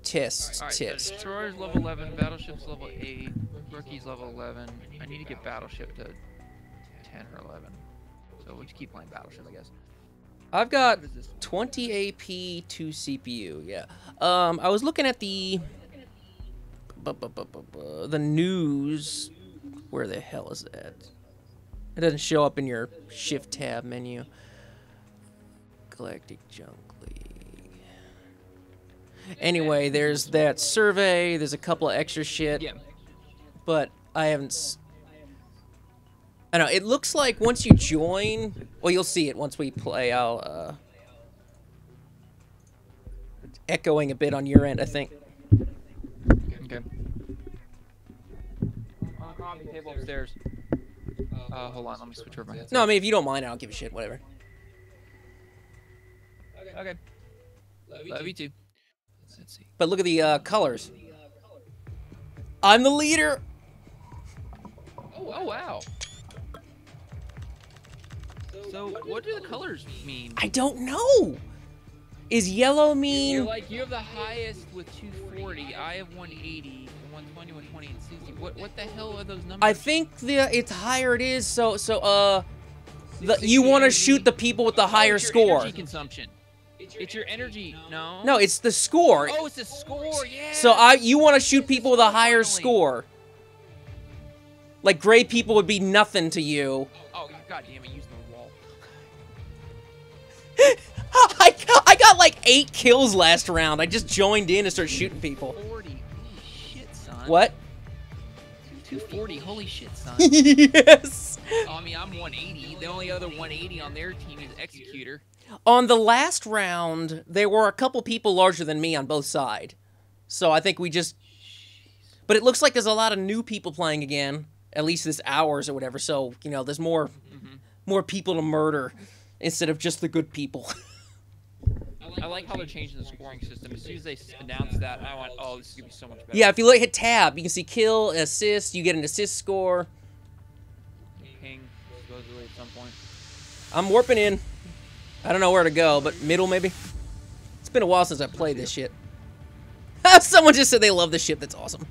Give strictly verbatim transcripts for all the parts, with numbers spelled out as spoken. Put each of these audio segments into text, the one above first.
test, All right, test. So Destroyer's level eleven, Battleship's level eight, Rookie's level eleven. I need to get Battleship to ten or eleven. So we'll just keep playing Battleship, I guess. I've got twenty A P, two C P U, yeah. Um, I was looking at the... the news. Where the hell is that? It doesn't show up in your shift tab menu. Galactic Junk League. Anyway, there's that survey. There's a couple of extra shit. Yeah. But I haven't... S I don't know. It looks like once you join... Well, you'll see it once we play. I'll... Uh, it's echoing a bit on your end, I think. Okay. On the coffee table upstairs. Uh, hold on, let me switch over my headset. No, I mean, if you don't mind, I don't give a shit. Whatever. Okay. Love you too. Let's see. But look at the uh, colors. I'm the leader. Oh, oh wow. So, what do the colors mean? I don't know. Is yellow mean... You're like, you have the highest with two forty, I have one eighty, one twenty, one twenty, and sixty. What, what the hell are those numbers? I think the it's higher it is, so, so uh... The, you want to shoot the people with the higher oh, it's your score. Energy consumption. It's your energy, no? No, it's the score. Oh, it's the score, yeah. So I, you want to shoot people with a higher score. Like, gray people would be nothing to you. Oh, god damn it, use the wall. I, I got like eight kills last round. I just joined in and started shooting people. forty, holy shit, son. What? two forty, holy shit, son. Yes. I mean, I'm one eighty. The only other one eighty on their team is Executor. On the last round, there were a couple people larger than me on both sides. So I think we just... But it looks like there's a lot of new people playing again. At least this hours or whatever. So, you know, there's more, mm-hmm. more people to murder instead of just the good people. I like how they're changing the scoring system. As soon as they announced that, I went, oh, this is going to be so much better. Yeah, if you look, hit tab, you can see kill, assist, you get an assist score. Ping, supposedly at some point. I'm warping in. I don't know where to go, but middle maybe? It's been a while since I played this shit. Someone just said they love this ship. That's awesome.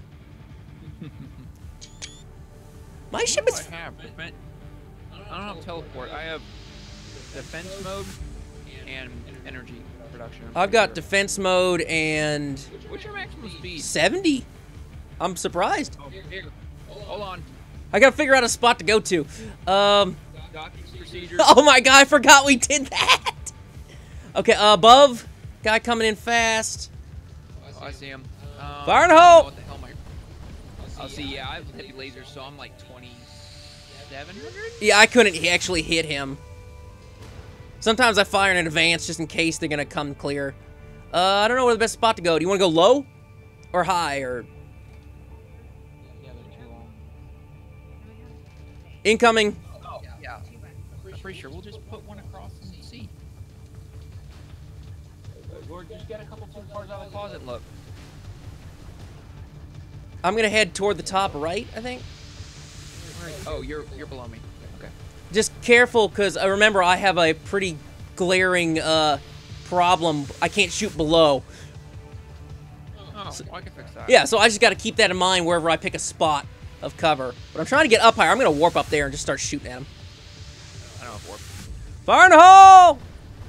My ship is... I have defense. I don't have teleport. I have defense mode and energy production. I've got defense mode and... What's your maximum speed? seventy. I'm surprised. Oh, here. Hold on. I gotta figure out a spot to go to. Um... Docking procedures. Oh my god, I forgot we did that! Okay, uh, above. Guy coming in fast. Oh, I see him. Um, Fire in the hole! What the hell am I... I'll see, yeah, I have heavy lasers, so I'm like twenty-seven hundred? Yeah, I couldn't actually hit him. Sometimes I fire in advance just in case they're gonna come clear. Uh, I don't know where the best spot to go. Do you want to go low? Or high, or... Yeah, they're too long. Incoming. Oh, yeah. I'm pretty sure we'll just put one across and see. Or just get a couple two cars out of the closet and look. I'm gonna head toward the top right, I think. Oh, you're you're below me. Okay. Just careful, because uh, remember, I have a pretty glaring uh, problem. I can't shoot below. Oh, so, well, I can fix that. Yeah, so I just got to keep that in mind wherever I pick a spot of cover. But I'm trying to get up higher. I'm going to warp up there and just start shooting at him. I don't have warp. Fire in the hole!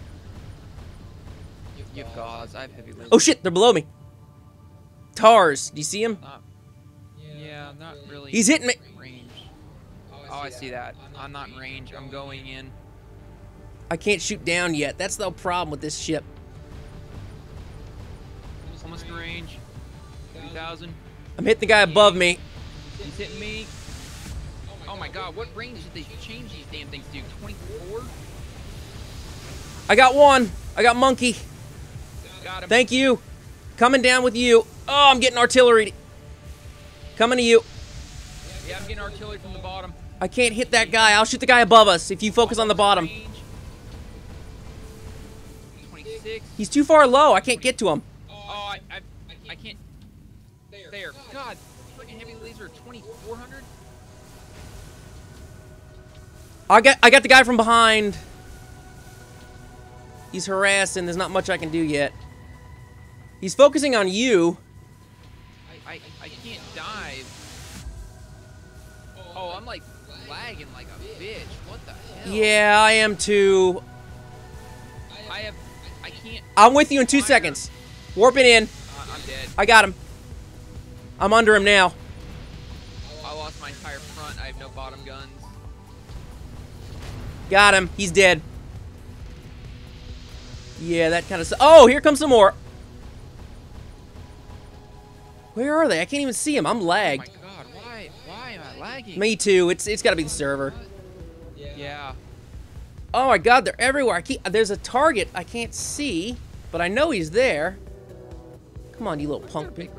You, you have gauze. I have heavy lasers. Oh shit, they're below me. Tars, do you see him? Not, yeah, not really. He's hitting me. Range. Oh, I see that. I'm not in range. I'm going in. I can't shoot down yet. That's the problem with this ship. Almost in range. two thousand. I'm hitting the guy above me. He's hitting me. Oh my god, what range did they change these damn things to? twenty-four? I got one. I got monkey. Got him. Thank you. Coming down with you. Oh, I'm getting artillery. Coming to you. Yeah, I'm getting artillery from the bottom. I can't hit that guy. I'll shoot the guy above us if you focus on the bottom. twenty-six. He's too far low. I can't get to him. Oh, I, I, I can't. There. God, freaking heavy laser, twenty-four hundred? I got, I got the guy from behind. He's harassing. There's not much I can do yet. He's focusing on you. I, I, I can't dive. Oh, I'm like lagging like a bitch. What the hell? Yeah, I am too. I have, I can't. I'm with you in two fire. seconds. Warping in. Uh, I'm dead. I got him. I'm under him now. I lost my entire front. I have no bottom guns. Got him. He's dead. Yeah, that kind of... Oh, here comes some more. Where are they? I can't even see them. I'm lagged. Oh my god, why? Why am I lagging? Me too. It's it's got to be the server. Yeah. Oh my god, they're everywhere. I keep, there's a target I can't see, but I know he's there. Come on, you little punk pig.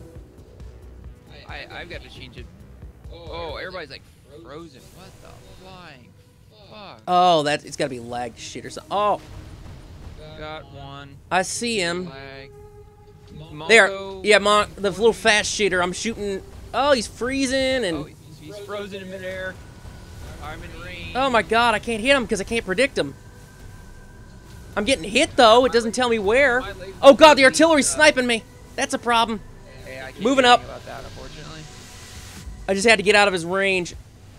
I, I've got to change it. Oh, everybody's like frozen. What the flying fuck? Oh, that it's got to be lag shit or something. Oh, Got one. I see him. Lag. There. Monko. Yeah, Mon the little fast shitter. I'm shooting. Oh, he's freezing and... Oh, he's, he's frozen in midair. I'm in range. Oh my god, I can't hit him because I can't predict him. I'm getting hit though. It doesn't tell me where. Oh god, the artillery's sniping me. That's a problem. Hey, I can't Moving do up. anything about that, unfortunately. I just had to get out of his range.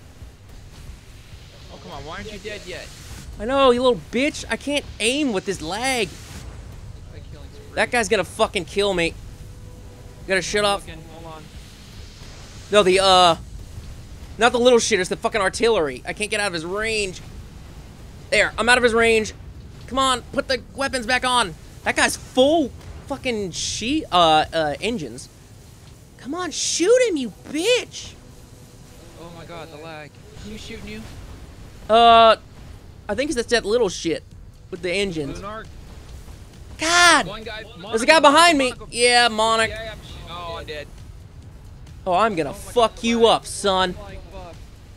Oh, come on. Why aren't you dead yet? I know, you little bitch. I can't aim with this lag. Like killing spree. That guy's gonna fucking kill me. Gotta shut I'm off. looking. Hold on. No, the, uh... Not the little shitters, the fucking artillery. I can't get out of his range. There, I'm out of his range. Come on, put the weapons back on. That guy's full fucking she uh uh engines. Come on, shoot him, you bitch. Oh my god, the lag. Who's shooting you? Uh, I think it's that little shit with the engines. Lunar? God, One guy. there's a guy behind me. Monaco. Yeah, Monarch. Yeah, I'm, oh, I'm dead. Oh, I'm gonna Oh my fuck God, you lag. up, son. Flying fuck.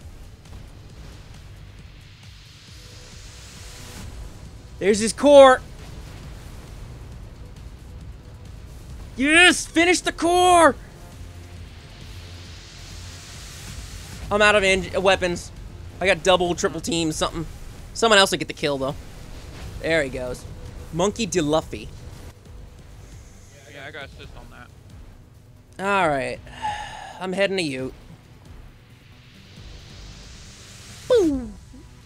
There's his core. Yes, finish the core. I'm out of en weapons. I got double, triple teams, something. Someone else will get the kill, though. There he goes. Monkey DeLuffy. Yeah, I got assist on that. Alright. I'm heading to you. Boom.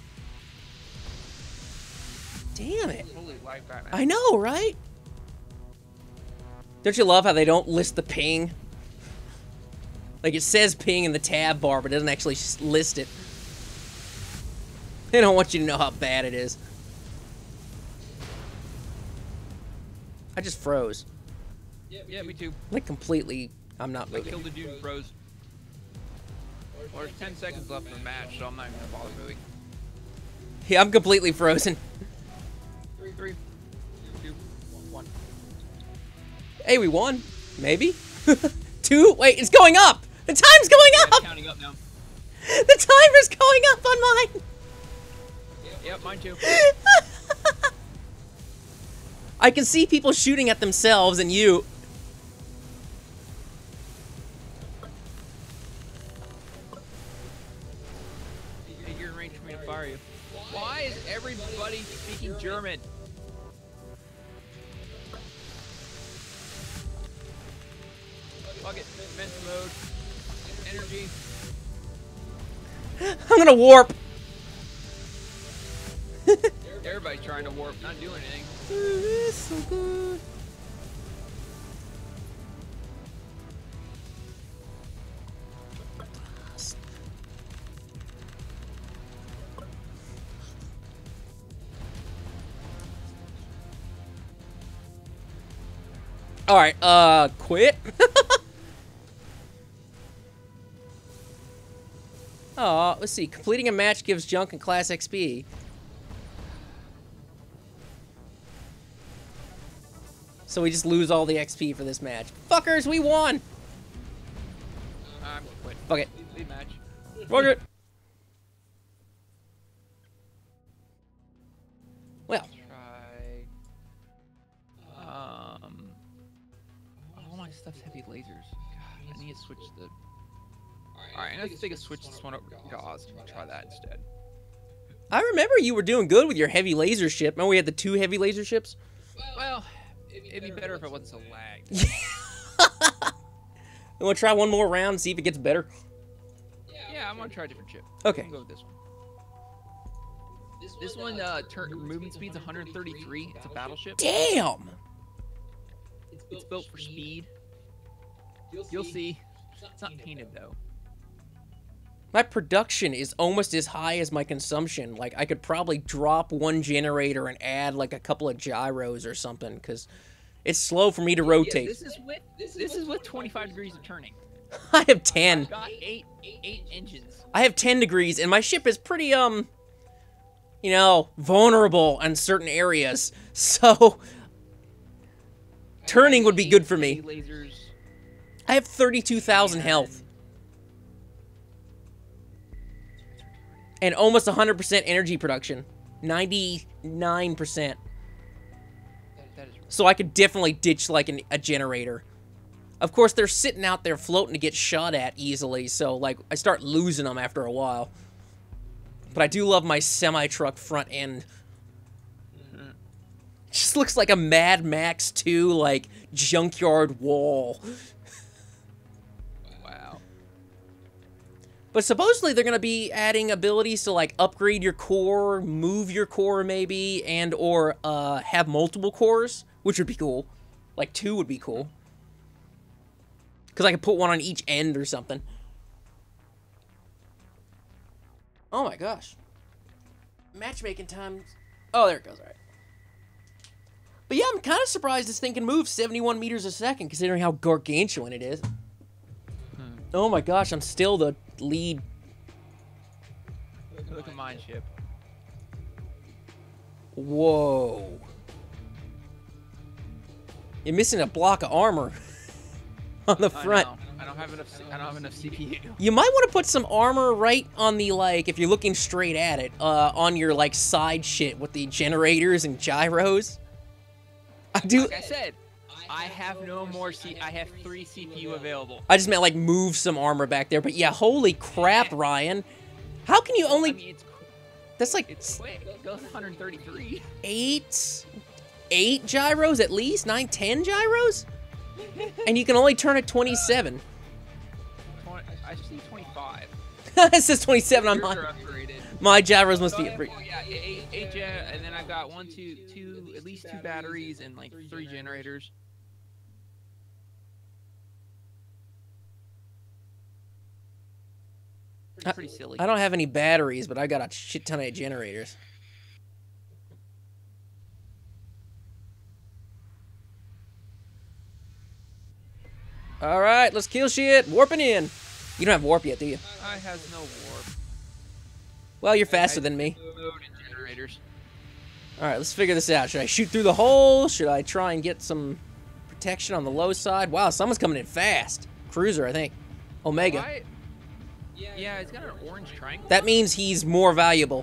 Damn it. Holy lag, Batman. I know, right? Don't you love how they don't list the ping? Like, it says ping in the tab bar, but it doesn't actually s- list it. They don't want you to know how bad it is. I just froze. Yeah, me too. Like, completely. I'm not I moving. killed the dude and froze. Well, there's ten seconds left in the match, so I'm not even gonna bother moving. Yeah, I'm completely frozen. Three, three, two, one. Hey, we won. Maybe? Two? Wait, it's going up! The time's going Yeah, it's up! counting up now. The timer's going up on mine! Yep, mine too. I can see people shooting at themselves and you. Hey, you're in range for me to fire you. Why is everybody speaking German? Fuck it. Defense mode. Energy. I'm gonna warp. Everybody's trying to warp, not doing anything. It's so good. All right, uh, quit. Oh, let's see. Completing a match gives junk and class X P. So we just lose all the X P for this match. Fuckers, we won! I'm quit. Fuck it. Lead match. Fuck it. Well, Try. Um. All my stuff's heavy lasers. God, I need to switch the. Alright, I'm gonna take a switch this one up to gauze. Try that instead. I remember you were doing good with your heavy laser ship. Remember we had the two heavy laser ships? Well, if it'd be better if it wasn't so lagged. You want to try one more round and see if it gets better? Yeah, I'm gonna try a different chip. Okay. I'll go with this one. This one, uh, turn movement speed's one hundred thirty-three. It's a battleship. Damn! It's built for speed. You'll see. It's not painted though. My production is almost as high as my consumption. Like, I could probably drop one generator and add, like, a couple of gyros or something, because it's slow for me to rotate. Yeah, this is with this is with twenty-five degrees of turning. I have ten. I've got eight eight engines. I have ten degrees, and my ship is pretty, um, you know, vulnerable in certain areas. So, turning would be good for me. Lasers. I have thirty-two thousand health. And almost one hundred percent energy production. ninety-nine percent. That is So I could definitely ditch, like, an, a generator. Of course, they're sitting out there floating to get shot at easily, so, like, I start losing them after a while. But I do love my semi-truck front end. Mm-hmm. Just looks like a Mad Max two, like, junkyard wall. Wow. But supposedly they're going to be adding abilities to, like, upgrade your core, move your core maybe, and or uh, have multiple cores, which would be cool. Like, two would be cool. Because I could put one on each end or something. Oh my gosh. Matchmaking time. Oh, there it goes. All right. But yeah, I'm kind of surprised this thing can move seventy-one meters a second, considering how gargantuan it is. Hmm. Oh my gosh, I'm still the lead. Look at mine ship. Whoa. You're missing a block of armor on the front. I know. I don't have enough. C I don't have enough C P U. You might want to put some armor right on the, like, if you're looking straight at it, uh, on your, like, side shit with the generators and gyros. I do. Like I said, I have no more C. I have three C P U available. I just meant, like, move some armor back there. But yeah, holy crap, Ryan. How can you only... I mean, it's, that's like... it's quick. It goes one hundred thirty-three. Eight... Eight gyros at least? Nine, ten gyros? And you can only turn at twenty-seven. twenty, I see twenty-five. It says twenty-seven on mine. My gyros must So be... I have, well, yeah, eight, eight jet, and then I've got one, two, two, at least two batteries and like three generators. Pretty, pretty silly. I don't have any batteries, but I got a shit ton of generators. All right, let's kill shit. Warping in. You don't have warp yet, do you? I has no warp. Well, you're faster than me. Load and generators. All right, let's figure this out. Should I shoot through the hole? Should I try and get some protection on the low side? Wow, someone's coming in fast. Cruiser, I think. Omega. Why? Yeah, it's got an orange triangle. That means he's more valuable.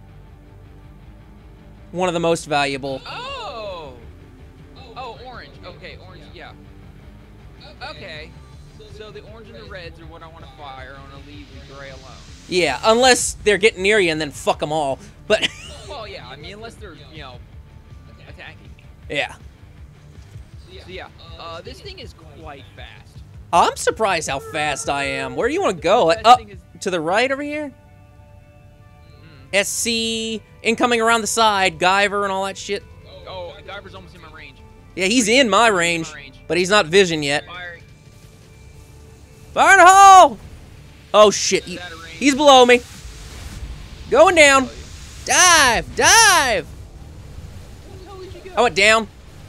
One of the most valuable. Oh! Oh, orange. Okay, orange, yeah. Okay. So the orange and the reds are what I want to fire. I want to leave the gray alone. Yeah, unless they're getting near you and then fuck them all. But Well, yeah, I mean, unless they're, you know, attacking me. yeah. So, yeah, uh, this thing is quite fast. I'm surprised how fast I am. Where do you want to go? That Up thing is- to the right over here? Mm. S C, incoming around the side, Guyver and all that shit. Oh, Guyver's almost in my range. Yeah, he's in my range, In my range. but he's not vision yet. Firing. Fire in the hole! Oh shit, he, Out of range. he's below me. Going down. Dive, dive! Where the hell did you go? I went down.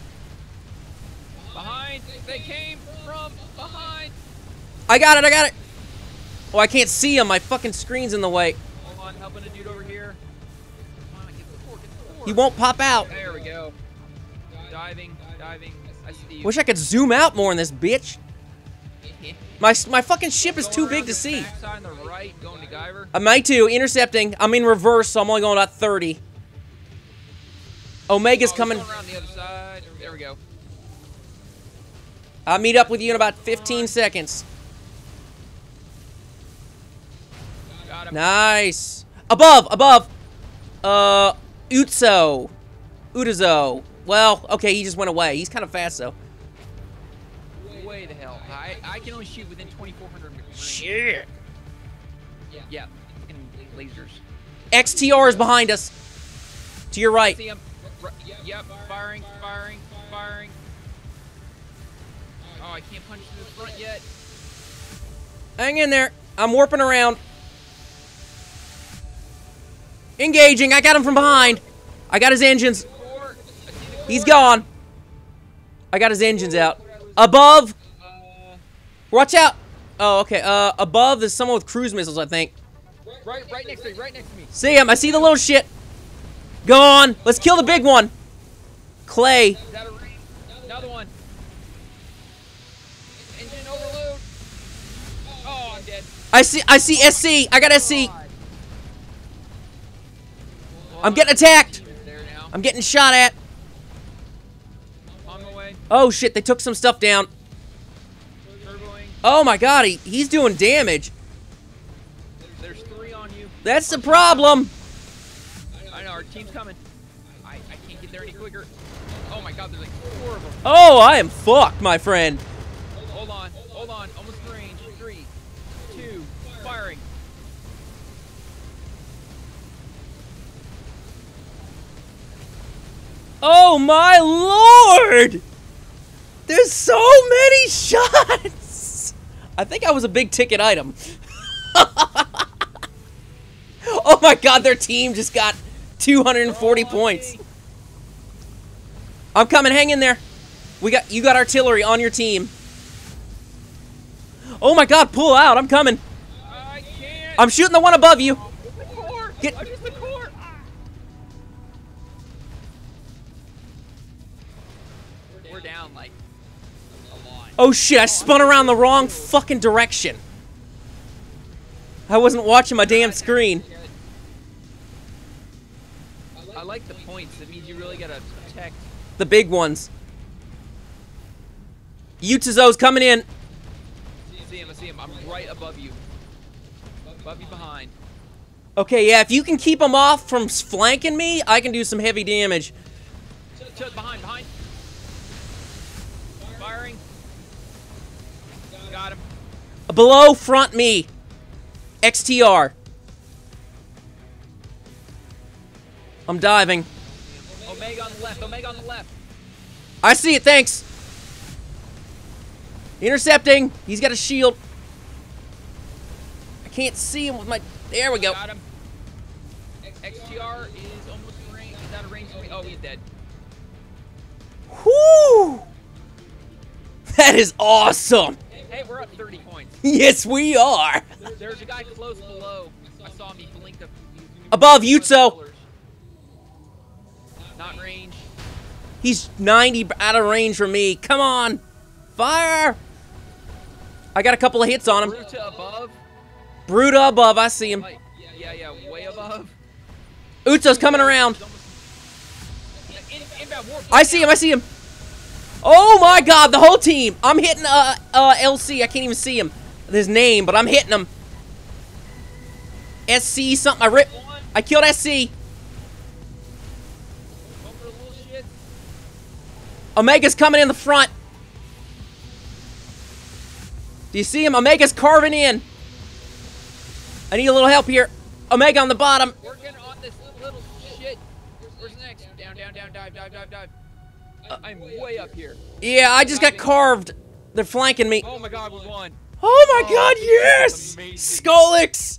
Behind. They came from behind. I got it, I got it. Oh, I can't see him. My fucking screen's in the way. Hold on, helping a dude over here. Come on, get the core, get the core. He won't pop out. There we go. Diving, diving. I see you. Wish I could zoom out more in this bitch. My my fucking ship is too big to see. Backside on the right, going to Guyver. I'm I too, intercepting. I'm in reverse, so I'm only going about thirty. Omega's Oh, coming. going around the other side. There we go. I'll meet up with you in about fifteen seconds. Got him. Nice. Above, above. Uh, Utso. Utazo. Well, okay, he just went away. He's kind of fast, though. Way the hell. I, I can only shoot within twenty-four hundred range. Shit. Yeah, fucking lasers. X T R is behind us. To your right. See him. R yep, firing, firing, firing. Oh, I can't punch through the front yet. Hang in there. I'm warping around. Engaging. I got him from behind. I got his engines. He's gone. I got his engines out. Above. Watch out. Oh, okay. Uh, above, there's someone with cruise missiles, I think. Right, right next to me, right next to me. See him. I see the little shit. Gone. Let's kill the big one. Clay. Is that a range? Another one. Engine overload. Oh, I'm dead. I see. I see S C. I got S C. I'm getting attacked. I'm getting shot at. On the way. Oh shit! They took some stuff down. Turboing. Oh my god, he, he's doing damage. There's three on you. That's the problem. I know, our team's coming. I, I can't get there any quicker. Oh my god, there's like four of them. Oh, I am fucked, my friend. Hold on, hold on. Almost range. Three, two, firing. Oh my lord! There's so many shots! I think I was a big ticket item. Oh my god, their team just got two hundred forty points. I'm coming, hang in there. We got you got artillery on your team. Oh my god, pull out, I'm coming. I can't. I'm shooting the one above you. The core. Get- I'm just the core. Ah. We're down like a lot. Oh shit, I spun around the wrong fucking direction. I wasn't watching my damn screen. I like the points. It means you really gotta protect. The big ones. Utsuzo's coming in. I see him, I see him. I'm right above you. Above you behind. Okay, yeah, if you can keep them off from flanking me, I can do some heavy damage. Ch behind, behind. Firing. Got him. Below, front me. X T R. I'm diving. Omega on the left, Omega on the left. I see it, thanks. Intercepting. He's got a shield. I can't see him with my... There we go. Got him. X T R is almost in range. He's out of range for me. Oh, he's dead. Whoo! That is awesome. Hey, we're up thirty points. Yes, we are. There's a guy close below. I saw him. He blinked up. Above, Yutso. Not range. He's ninety out of range from me. Come on. Fire. I got a couple of hits on him. Bruta above. Bruta above. I see him. Like, yeah, yeah, way above. Utso's coming around. In, inbound warp. I see him. I see him. Oh my god, the whole team. I'm hitting uh, uh, L C. I can't even see him. His name, but I'm hitting him. S C something. I ripped. I killed S C. Going for a little shit. Omega's coming in the front. Do you see him? Omega's carving in. I need a little help here. Omega on the bottom. Working on this little shit. Where's the next? Down, down, down, dive, dive, dive, dive. I'm way up here. Yeah, I just got carved. They're flanking me. Oh my god, we won. Oh my Oh, god, this yes! is amazing. Skolix!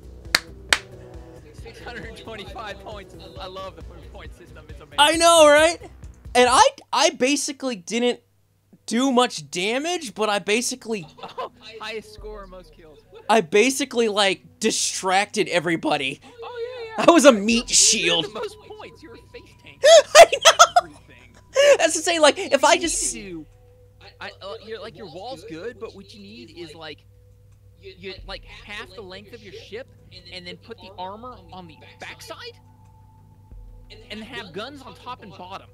six hundred twenty-five points. I love the point system. It's amazing. I know, right? And I I basically didn't do much damage, but I basically Oh, highest score, most kills. I basically like distracted everybody. Oh yeah, yeah. I was a You- meat you shield. had the most points. You were face tank. I know. Everything. That's to say, like, if I You just need to do- I, uh, you're, like your wall's good, but what you need is like you like half the length of your ship, and then put the armor on the backside, and have guns on top and bottom.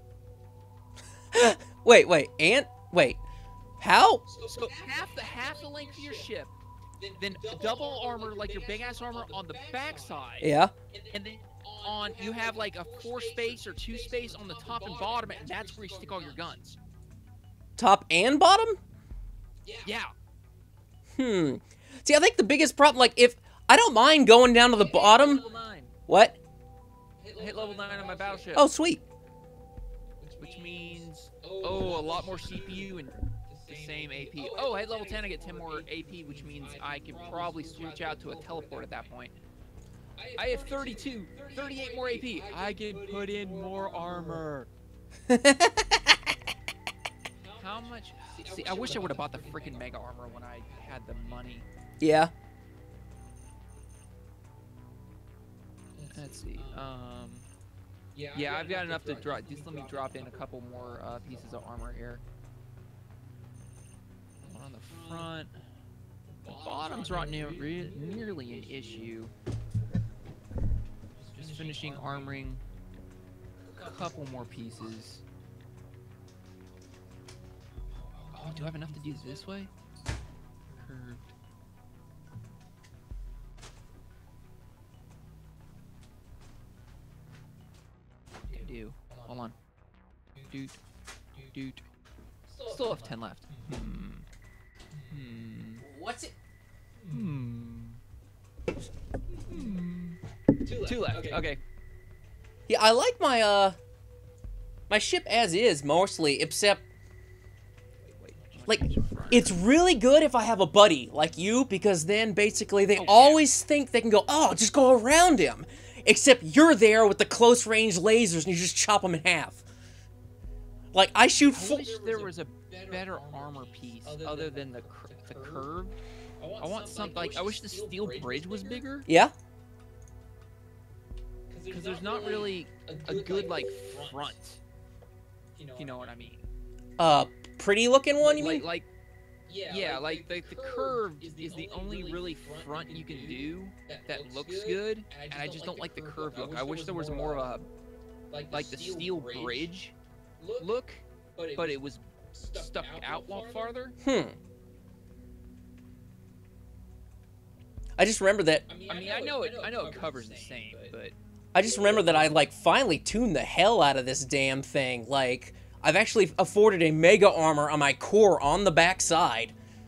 wait, wait, and wait, how? So half the half the length of your ship then double armor, like your big ass armor on the backside. Yeah. And then on, you have like a four space or two space on the top and bottom, and that's where you stick all your guns. Top and bottom? Yeah. Hmm. See, I think the biggest problem, like, if I don't mind going down to the bottom. Level nine. What? I hit level nine on my battleship. Oh, sweet. Which means, oh, a lot more C P U and the same A P. Oh, I hit level ten, I get ten more A P, which means I could probably switch out to a teleport at that point. I have thirty-two, thirty-eight more A P. I can put in more armor. How much? See, I wish I would have bought the freaking mega armor when I had the money. Yeah. Let's see. Um, yeah, I've got enough to drop. Just let me drop in a couple more uh, pieces of armor here. One on the front. The bottom's not near, re nearly an issue. Just finishing armoring a couple more pieces. Oh, do I have enough to do this this way? Curved. I do. Hold on. Doot. Doot. Still have ten left. Hmm. Hmm. What's it? Hmm. Hmm. Two, Two left. Okay. okay. Yeah, I like my, uh, my ship as is, mostly, except, like, it's really good if I have a buddy like you, because then basically they oh, always yeah. think they can go, oh, just go around him. Except you're there with the close range lasers and you just chop them in half. Like, I shoot I wish there was a better armor piece other than the, cur the curve. I want something, like, I wish the steel bridge was bigger. Yeah? Because there's not really a good, like, front. If you know what I mean. Uh, pretty looking one, you like, mean? Like, yeah, like, the, the curve is the only really front you can do that looks good, and I just don't like the curve look. I wish there was more of a, like, the steel bridge look, but it was stuck out one farther. Hmm. I just remember that. I mean, I know it. I know it covers the same, but I just remember that I like finally tuned the hell out of this damn thing. Like, I've actually afforded a mega armor on my core on the back side.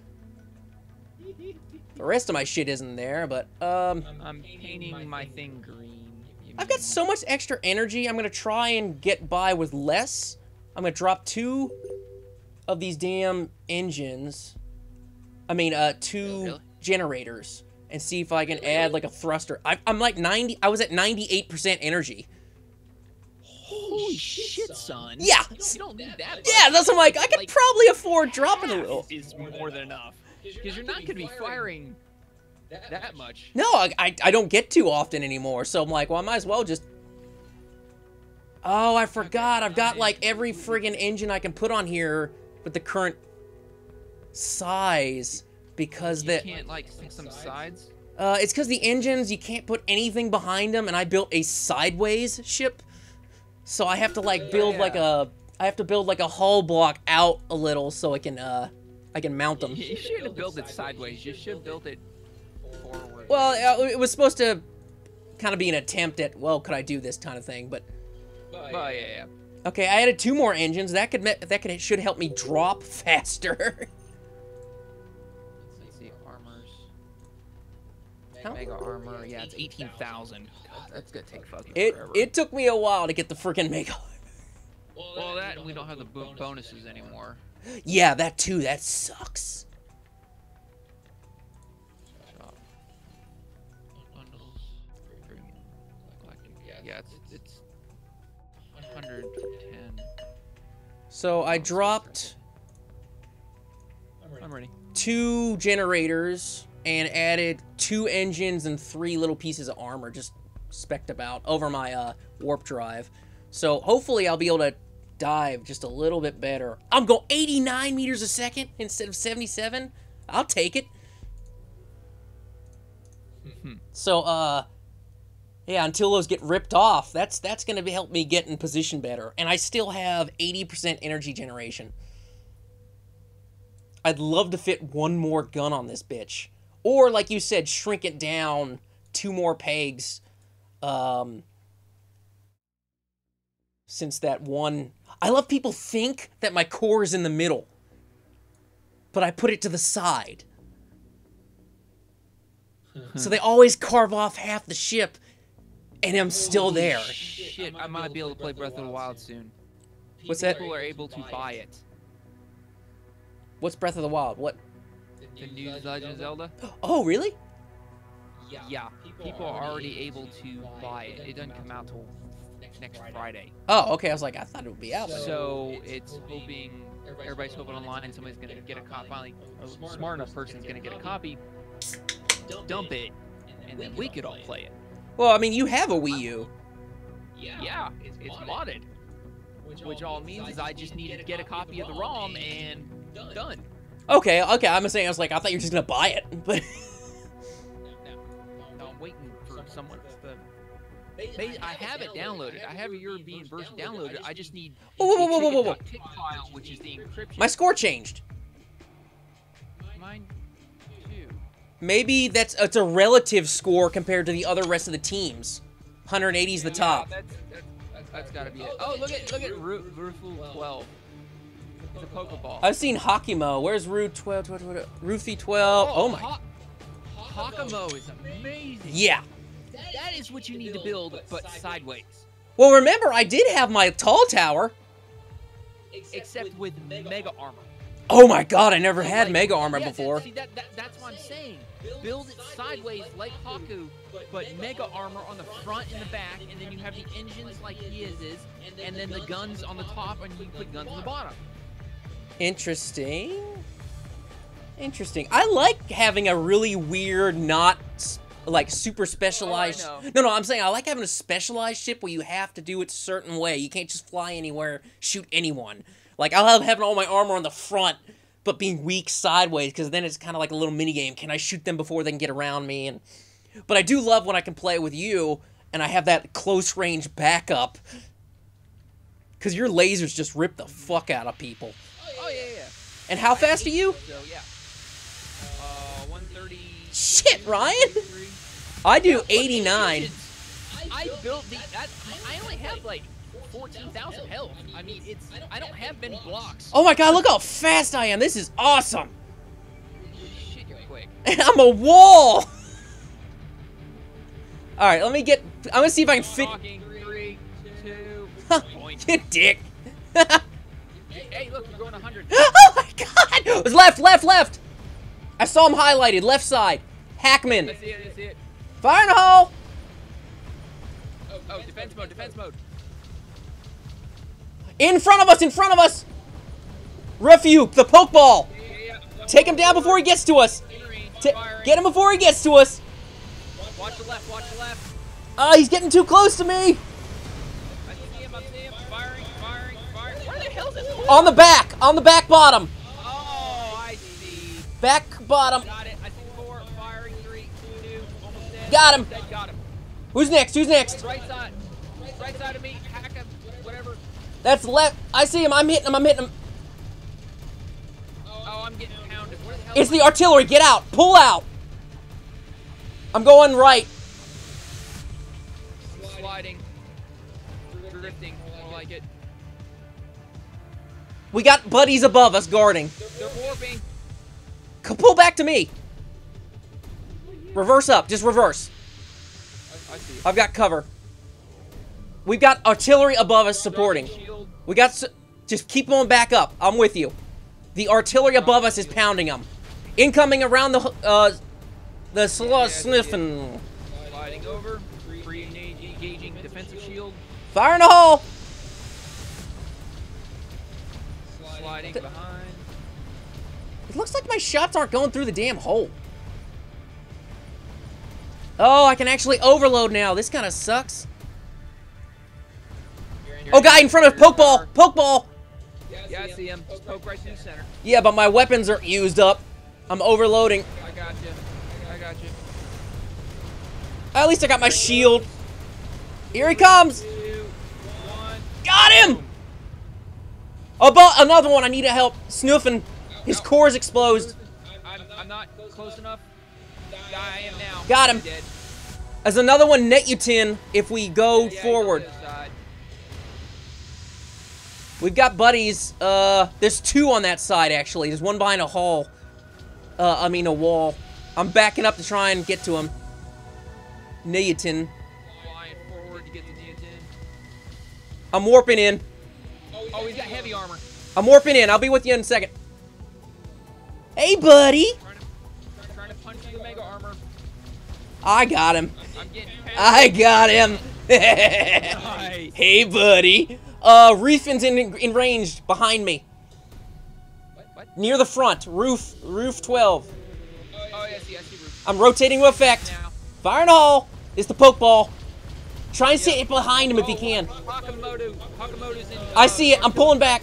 The rest of my shit isn't there, but um. I'm painting my thing green. I've got so much extra energy. I'm gonna try and get by with less. I'm gonna drop two of these damn engines. I mean, uh, two oh, really? generators. And see if I can add, like, a thruster. I, I'm, like, ninety... I was at ninety-eight percent energy. Holy shit, son. Yeah. You don't need that much. Yeah, that's... I'm like, I could like, probably afford dropping a little. Is more than enough. Because you're not going to be firing that much. No, I, I, I don't get too often anymore. So I'm like, well, I might as well just... Oh, I forgot. I've got, like, every friggin' engine I can put on here with the current size. Because you that can't like stick some sides. Uh, it's because the engines you can't put anything behind them, and I built a sideways ship, so I have to like build yeah. like a I have to build like a hull block out a little so I can uh I can mount them. You shouldn't have built it sideways. You should have built it forward. Well, it was supposed to kind of be an attempt at well, could I do this kind of thing, but. Oh yeah, yeah. Okay, I added two more engines. That could that could should help me drop faster. Mega armor, yeah, it's eighteen thousand. God, that's gonna take fucking it, forever. It took me a while to get the freaking mega armor. Well, that and we don't have the bo bonuses anymore. Yeah, that too. That sucks. Bundles. Galactic. Yeah, it's it's one hundred ten. So I dropped. I'm ready. Two generators. And added two engines and three little pieces of armor, just specced about, over my uh, warp drive. So hopefully I'll be able to dive just a little bit better. I'm going eighty-nine meters a second instead of seventy-seven. I'll take it. So, uh, yeah, until those get ripped off, that's that's going to help me get in position better. And I still have eighty percent energy generation. I'd love to fit one more gun on this bitch. Or, like you said, shrink it down two more pegs. Um, since that one... I love people think that my core is in the middle. But I put it to the side. So they always carve off half the ship, and I'm still there. Shit, I might be able to play Breath of the Wild soon. What's that? People are able to buy it. What's Breath of the Wild? What? The new Legend of Zelda? Oh, really? Yeah, people are already able to buy it. It doesn't come out till next Friday. Oh, okay. I was like, I thought it would be out. So it's hoping, everybody's hoping online somebody's going to get a copy. Finally, a smart enough person's going to get a copy, dump it, and then we could all play it. Well, I mean, you have a Wii U. Yeah, it's, it's modded. Which all means is I just need to get a copy of the ROM and done. Okay, okay. I'm saying, I was like, I thought you were just gonna buy it, but no, no, I'm waiting for someone to. I have it downloaded. I have a European version downloaded. I just need whoa, whoa, whoa, whoa, whoa, whoa. tick file, which is the encryption. My score changed. Mine too. Maybe that's it's a relative score compared to the other rest of the teams. one eighty is the top. Yeah, that's, that's, that's gotta be it. Oh, look at look at Rufu twelve. It's a Pokeball. I've seen Hakimo. Where's Ru twelve, twelve, twelve, Rufy twelve? Oh, oh my. Ha Hakamo is amazing. Yeah. That is what you need to build, but sideways. Well, remember, I did have my tall tower. Except with Mega Armor. Oh my god, I never had Mega Armor yeah, before. See, that, that, that's what I'm saying. Build it sideways like Haku, but Mega Armor on the front and the back, and then you have the engines like his is, and then the guns on the top, and you put guns on the bottom. Interesting. Interesting. I like having a really weird, not like super specialized. Oh, I know. No, no, I'm saying I like having a specialized ship where you have to do it a certain way. You can't just fly anywhere, shoot anyone. Like I love having all my armor on the front, but being weak sideways, because then it's kind of like a little mini game. Can I shoot them before they can get around me? And but I do love when I can play with you, and I have that close range backup, because your lasers just rip the fuck out of people. Oh yeah, yeah. And how fast are you? So yeah. Uh, one thirty. Shit, Ryan. I do eighty-nine. I built the. That, I only have like fourteen thousand health. I mean, it's. I don't have many blocks. Oh my god, look how fast I am. This is awesome. Shit, you're quick. And I'm a wall. All right, let me get. I'm gonna see if I can fit. Talking. Three, two, point. You dick. Hey, look, you're going one hundred. Oh my god! It was left, left, left. I saw him highlighted, left side. Hackman. I see it. I see it. Fire in the hole. Oh, oh, defense mode. Defense mode. In front of us, in front of us. Refuge, the pokeball. Yeah, yeah, yeah. Take him down before he gets to us. Ta get him before he gets to us. Watch the left. Watch the left. Ah, uh, he's getting too close to me. I see him. I see him. Firing. Firing. Firing. Where the hell is this? On the back. On the back bottom. Oh, I see. Back bottom. Got it. I see four. Firing. Three, two, almost dead. Got him. Dead. Got him. Who's next? Who's next? Right side. Right side of me. Hack him. Whatever. That's left. I see him. I'm hitting him. I'm hitting him. Oh, I'm getting pounded. Where the hell It's am the I? artillery. Get out. Pull out. I'm going right. Sliding. Drifting. I don't like it. We got buddies above us guarding. They're warping. C- Pull back to me. Reverse up. Just reverse. I, I see it. I've got cover. We've got artillery above us supporting. Shield. We got... S just keep going back up. I'm with you. The artillery above us is pounding them. Incoming around the... Uh, the sl Yeah, yeah, sniffing. Sliding over. Re-engaging defensive shield. Fire in the hole. Sliding Th behind. It looks like my shots aren't going through the damn hole. Oh, I can actually overload now. This kind of sucks. Oh, guy in front of Pokeball! Pokeball! Yeah, I see him. Just poke right through the center. Yeah, but my weapons are used up. I'm overloading. I got you. I got you. At least I got my shield. Here he comes! Two, one. Got him! About another one I need to help. Snoofing. His No. cores exposed. I'm, I'm not close enough. I am now. Got him. Dead. There's another one net you ten if we go Yeah, yeah, forward. he's on this side. We've got buddies. Uh, there's two on that side, actually. There's one behind a hall. Uh, I mean, a wall. I'm backing up to try and get to him. Neotin. Flying forward to get to Neotin. I'm warping in. Oh, he's got heavy armor. I'm warping in. I'll be with you in a second. Hey, buddy. Trying to, trying to punch you with mega armor. I got him. I'm getting past. I got him. Nice. Hey, buddy. Uh, Reefin's in, in range behind me. What? What? Near the front. Roof. Roof twelve. Oh, yeah, I see. I see. Roof. I'm rotating with effect. Now. Fire in the hole. It's the poke ball. Try and sit behind him if you Oh, can. Hakamoto. Hakamoto's in. I uh, see it. I'm pulling back.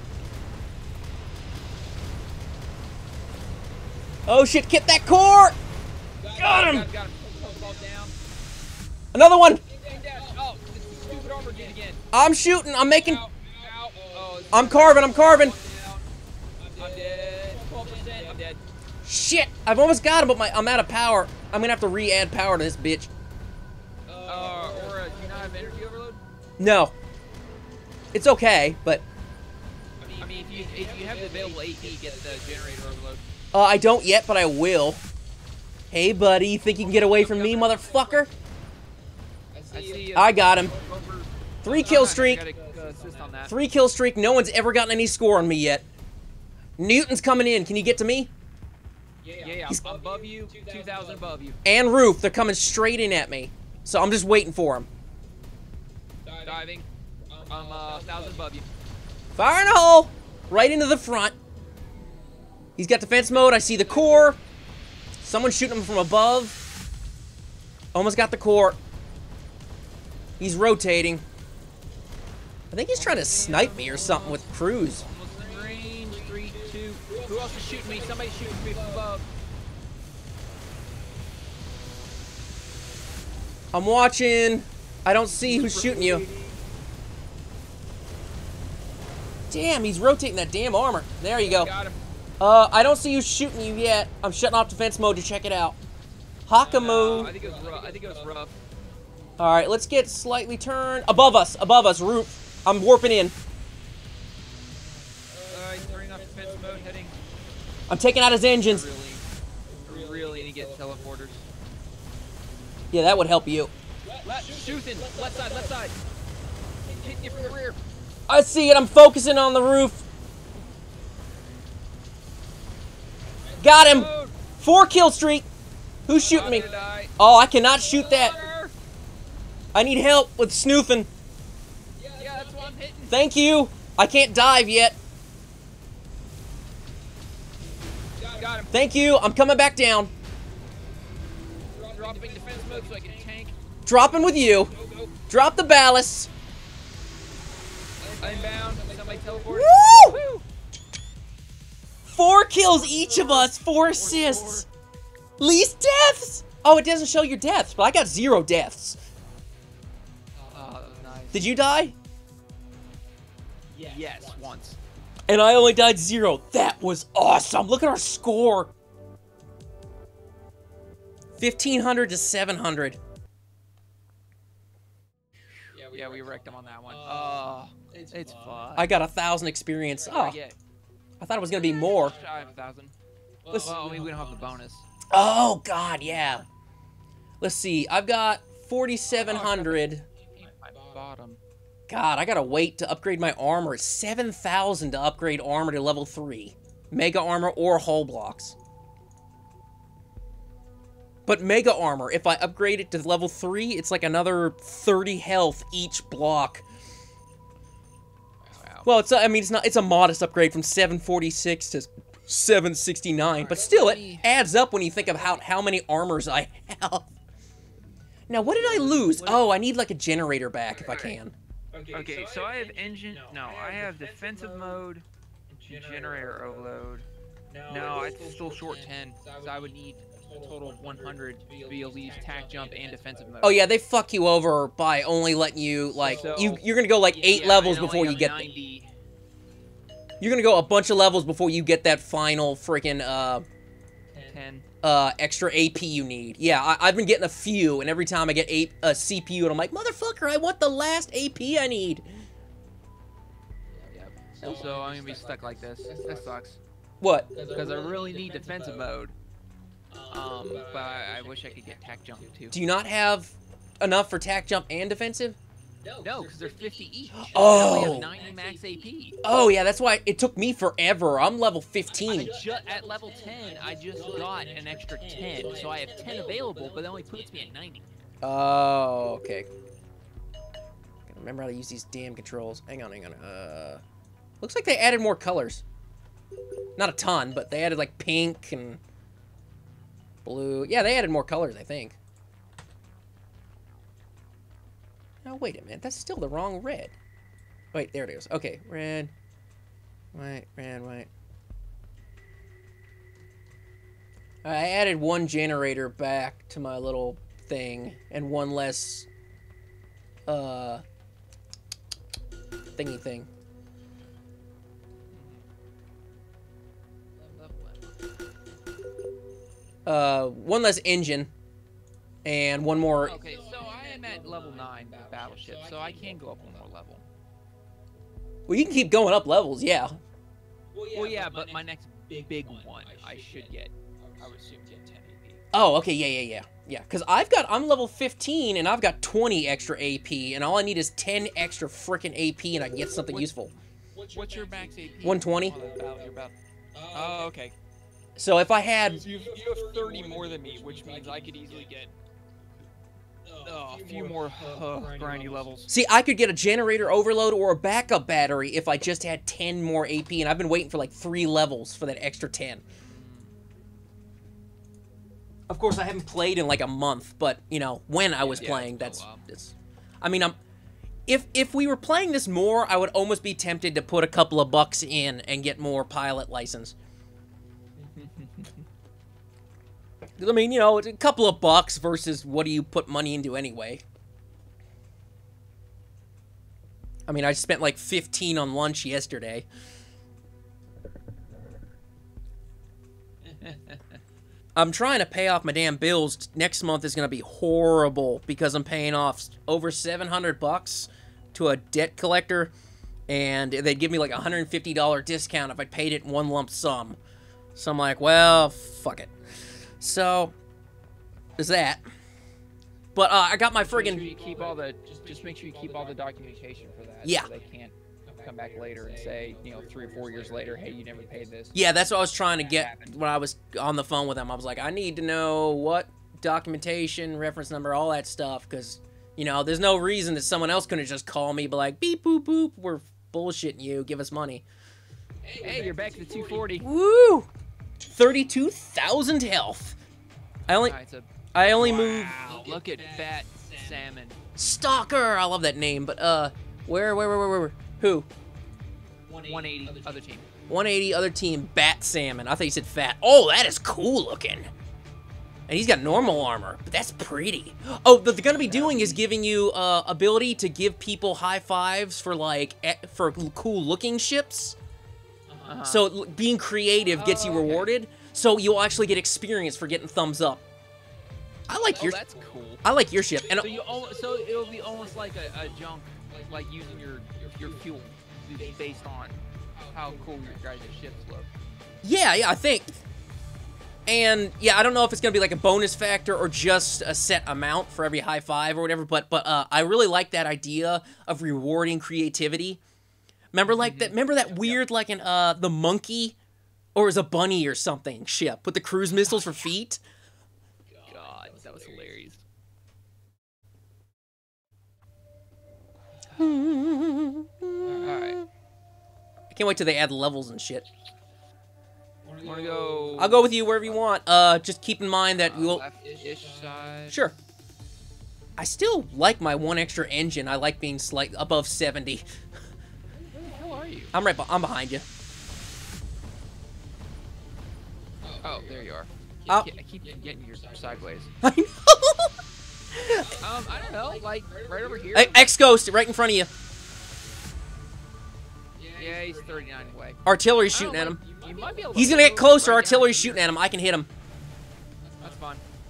Oh, shit. Get that core. Got him. Got, got him. Pokeball down. Another one. Dang, dang, oh, it's the stupid armor dude again. I'm shooting. I'm making... Ow, ow. Oh, it's I'm carving. I'm carving. down. I'm dead. twelve percent. I'm dead. Shit. I've almost got him, but my, I'm out of power. I'm going to have to re-add power to this bitch. Uh, or uh, do you not have energy overload? No. It's okay, but... I mean, if you if you have the available A P, get the generator overload. Uh, I don't yet, but I will. Hey, buddy. You think you can get away from me, motherfucker? I see. I got him. Over. Three kill I streak. gotta, uh, assist on that. Three kill streak. No one's ever gotten any score on me yet. Newton's coming in. Can you get to me? Yeah, yeah. He's- I'm above you. two thousand above you. And Roof. They're coming straight in at me. So I'm just waiting for him. Diving. I'm uh, one thousand above you. Fire in a hole. Right into the front. He's got defense mode. I see the core. Someone's shooting him from above. Almost got the core. He's rotating. I think he's trying to snipe me or something with Cruise. Almost in range. Three, two. Who else is shooting me? Somebody's shooting me from above. I'm watching. I don't see who's shooting you. Damn, he's rotating that damn armor. There you go. Got him. Uh, I don't see who's shooting you yet. I'm shutting off defense mode to check it out. Hakamu. Uh, I think it was rough. I think it was rough. All right, let's get slightly turned. Above us, above us, roof. I'm warping in. Alright, turning off defense mode, heading. I'm taking out his engines. Really, really need to get teleporters. Yeah, that would help you. Left, shooting, left side, left side. Hitting you from the rear. I see it. I'm focusing on the roof. Got him. Mode. Four kill streak. Who's shooting I'm me? gonna die. Oh, I cannot shoot that. Water. I need help with snoofing. Yeah, that's what I'm hitting. Thank you. I can't dive yet. Got him. Thank you. I'm coming back down. Dropping defense mode so I can tank. Dropping with you. Go, go. Drop the ballast. I'm bound. Somebody teleport. Woo! Woo! Four kills each of us. Four assists. Least deaths. Oh, it doesn't show your deaths, but I got zero deaths. Oh, that was nice. Did you die? Yes, once. And I only died zero. That was awesome. Look at our score. fifteen hundred to seven hundred. Yeah, we, yeah, we wrecked them on that one. Oh, it's, it's fun. I got a thousand experience. What do I Oh, get? I thought it was going to be more. Shy of a thousand. Let's- Well, I mean, we don't have the bonus. Oh, God, yeah. Let's see. I've got forty-seven hundred. My bottom. God, I gotta wait to upgrade my armor. It's seven thousand to upgrade armor to level three. Mega armor or hull blocks. But mega armor, if I upgrade it to level three, it's like another thirty health each block. Wow. Well, it's a, I mean, it's not. It's a modest upgrade from seven forty-six to seven sixty-nine, but still, it adds up when you think of how how many armors I have. Now, what did I lose? Oh, I need like a generator back if I can. Okay, so I have engine. No, I have defensive mode, generator overload. No, I'm still short ten, so I would need a total of one hundred to be able to use tack jump and defensive mode. Oh yeah, they fuck you over by only letting you like So- you. You're gonna go like eight Yeah, levels and I before only you get. have ninety. You're gonna go a bunch of levels before you get that final freaking uh ten. Uh, extra A P you need. Yeah, I I've been getting a few, and every time I get a, a C P U, and I'm like, motherfucker, I want the last A P I need. Yep. So I'm gonna be stuck like this. That sucks. What? Because I really need defensive mode. Um, but I, I wish I could get tack jump too. Do you not have enough for tack jump and defensive? No, because they're fifty each. Oh. I only have ninety max A P. Oh yeah, that's why it took me forever. I'm level fifteen. Just, at level ten, I just got an extra ten, so I have ten available, but it only puts me at ninety. Oh, okay. Gotta remember how to use these damn controls. Hang on, hang on. Uh, looks like they added more colors. Not a ton, but they added like pink and blue. Yeah, they added more colors, I think. Now, wait a minute. That's still the wrong red. Wait, there it is. Okay, red, white, red, white. I added one generator back to my little thing, and one less, uh, thingy thing. Uh, one less engine, and one more. Okay, so I am at level nine with Battleship, so I can go up one more level. Well, you can keep going up levels, yeah. Well, yeah, but my next big one, I should get, I would assume, get ten A P. Oh, okay, yeah, yeah, yeah. Yeah, because I've got, I'm level fifteen, and I've got twenty extra A P, and all I need is ten extra frickin' A P, and I can get something what, useful. What's your max A P? one twenty. Oh, okay. So if I had... So you, have, you have thirty more than me, which means I could easily get uh, a few more uh, grindy levels. See, I could get a generator overload or a backup battery if I just had ten more A P, and I've been waiting for like three levels for that extra ten. Of course, I haven't played in like a month, but, you know, when I was yeah, playing, yeah, that's... wow. that's I mean, I'm... If, if we were playing this more, I would almost be tempted to put a couple of bucks in and get more pilot license. I mean, you know, it's a couple of bucks versus what do you put money into anyway? I mean, I spent like fifteen on lunch yesterday. I'm trying to pay off my damn bills. Next month is going to be horrible because I'm paying off over seven hundred bucks to a debt collector, and they'd give me like a one hundred fifty dollar discount if I paid it in one lump sum. So I'm like, well, fuck it. So, there's that. But uh, I got my friggin'... Make sure you keep all the, just, just make sure you keep all the documentation for that. Yeah. So they can't come back later and say, you know, three or four years later, hey, you never paid this. Yeah, that's what I was trying to get when I was on the phone with them. I was like, I need to know what documentation, reference number, all that stuff, because, you know, there's no reason that someone else couldn't just call me, but like, beep, boop, boop, we're bullshitting you, give us money. Hey, you're back to two forty. Woo! thirty-two thousand health. I only, Right, so, I only wow, move... Look at Fat Salmon. Stalker! I love that name, but, uh, where, where, where, where, where, who? one eighty, other team. one eighty, other team, Bat Salmon. I thought you said fat. Oh, that is cool looking. And he's got normal armor, but that's pretty. Oh, what they're gonna be doing is giving you, uh, ability to give people high fives for, like, e for cool looking ships. Uh-huh. So being creative gets you Oh, okay. rewarded. So you'll actually get experience for getting thumbs up. I like Oh, your. that's cool. I like your ship. And So, you, al- so it'll be almost like a, a junk, like using your your fuel based on how cool your guys' ships look. yeah, yeah, I think. And yeah, I don't know if it's gonna be like a bonus factor or just a set amount for every high five or whatever. But but uh, I really like that idea of rewarding creativity. Remember like mm-hmm. that? Remember that weird like an uh the monkey, or is a bunny or something ship with the cruise missiles for feet? God, that was hilarious. Alright. I can't wait till they add levels and shit. Wanna go... I'll go with you wherever you want. Uh, just keep in mind that uh, we'll... left-ish side. Sure. I still like my one extra engine. I like being slight above seventy. Where the hell are you? I'm right. Be I'm behind you. Oh, there you are. Oh. I keep, I keep getting you sideways. I know. Um, I don't know, like right over here. Hey, X Ghost right in front of you. Yeah, he's thirty-nine away. Artillery I don't shooting at know, him. You, you might be able He's to gonna get move closer. right Artillery down shooting here. at him. I can hit him.